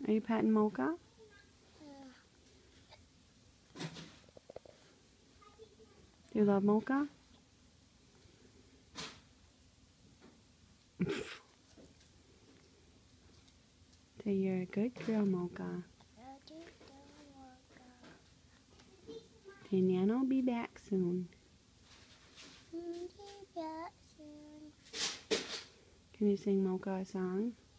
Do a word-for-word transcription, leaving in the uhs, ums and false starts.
Are you petting Mocha? Do you love Mocha? So you're a good girl, Mocha. Okay, Nana will be back soon. Be back soon. Can you sing Mocha a song?